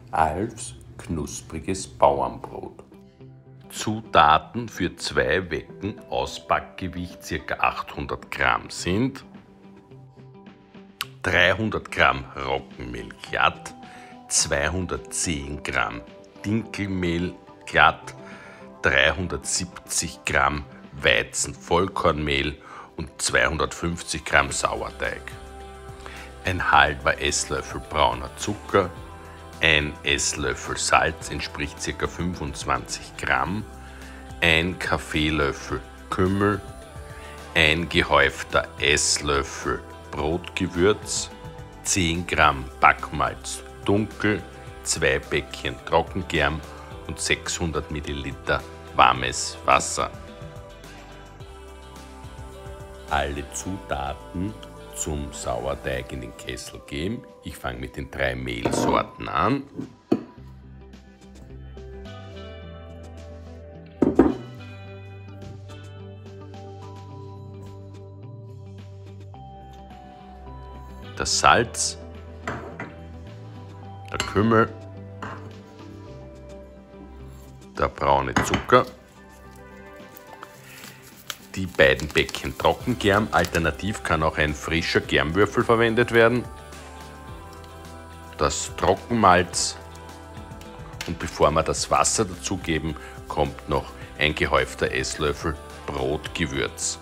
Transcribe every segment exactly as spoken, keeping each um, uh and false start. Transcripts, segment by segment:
Alfs knuspriges Bauernbrot. Zutaten für zwei Wecken Ausbackgewicht ca. achthundert Gramm sind dreihundert Gramm Roggenmehl glatt, zweihundertzehn Gramm Dinkelmehl glatt, dreihundertsiebzig Gramm Weizenvollkornmehl und zweihundertfünfzig Gramm Sauerteig. Ein halber Esslöffel brauner Zucker, ein Esslöffel Salz entspricht ca. fünfundzwanzig Gramm, ein Kaffeelöffel Kümmel, ein gehäufter Esslöffel Brotgewürz, zehn Gramm Backmalz dunkel, zwei Päckchen Trockengerm und sechshundert Milliliter warmes Wasser. Alle Zutaten zum Sauerteig in den Kessel geben. Ich fange mit den drei Mehlsorten an. Das Salz, der Kümmel, der braune Zucker, die beiden Päckchen Trockengerm, alternativ kann auch ein frischer Germwürfel verwendet werden, das Trockenmalz und bevor wir das Wasser dazugeben, kommt noch ein gehäufter Esslöffel Brotgewürz.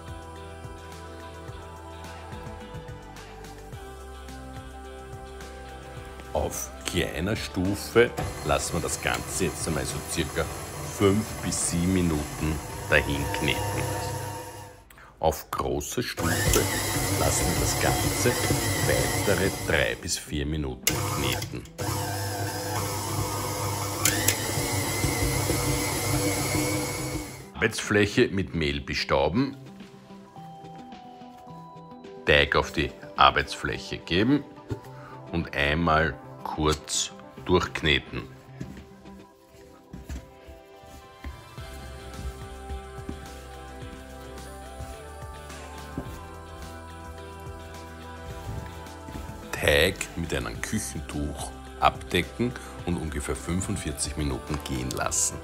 Auf kleiner Stufe lassen wir das Ganze jetzt einmal so circa fünf bis sieben Minuten dahin kneten. Auf großer Stufe lassen wir das Ganze weitere drei bis vier Minuten kneten. Arbeitsfläche mit Mehl bestauben, Teig auf die Arbeitsfläche geben und einmal kurz durchkneten. Teig mit einem Küchentuch abdecken und ungefähr fünfundvierzig Minuten gehen lassen.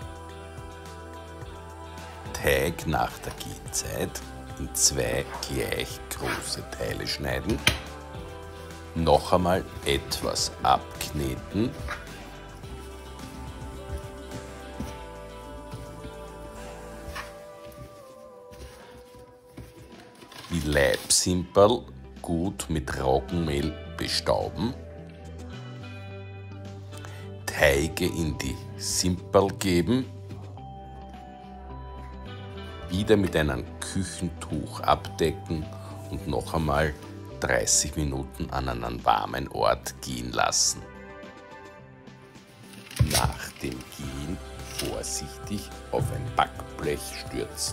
Teig nach der Gehzeit in zwei gleich große Teile schneiden. Noch einmal etwas abkneten. Die Leibsimperl gut mit Roggenmehl bestauben. Teige in die Simperl geben. Wieder mit einem Küchentuch abdecken und noch einmal dreißig Minuten an einen warmen Ort gehen lassen. Nach dem Gehen vorsichtig auf ein Backblech stürzen.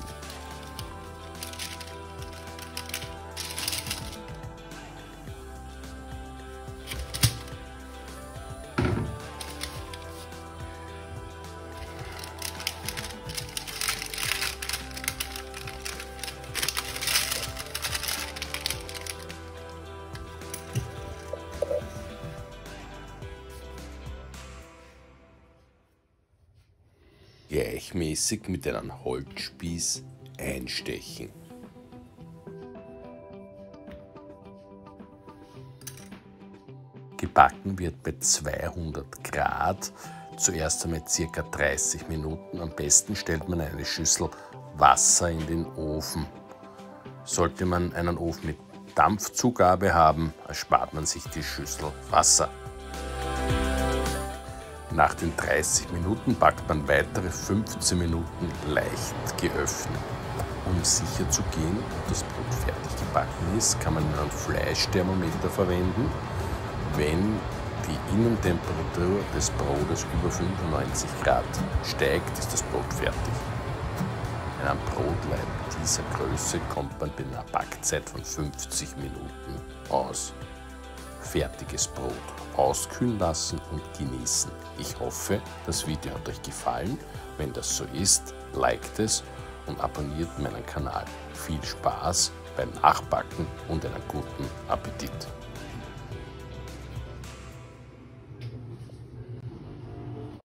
Gleichmäßig mit einem Holzspieß einstechen. Gebacken wird bei zweihundert Grad zuerst einmal ca. dreißig Minuten. Am besten stellt man eine Schüssel Wasser in den Ofen. Sollte man einen Ofen mit Dampfzugabe haben, erspart man sich die Schüssel Wasser. Nach den dreißig Minuten backt man weitere fünfzehn Minuten leicht geöffnet. Um sicher zu gehen, ob das Brot fertig gebacken ist, kann man einen Fleischthermometer verwenden. Wenn die Innentemperatur des Brotes über fünfundneunzig Grad steigt, ist das Brot fertig. In einem Brotlaib dieser Größe kommt man bei einer Backzeit von fünfzig Minuten aus. Fertiges Brot auskühlen lassen und genießen. Ich hoffe, das Video hat euch gefallen. Wenn das so ist, liked es und abonniert meinen Kanal. Viel Spaß beim Nachbacken und einen guten Appetit!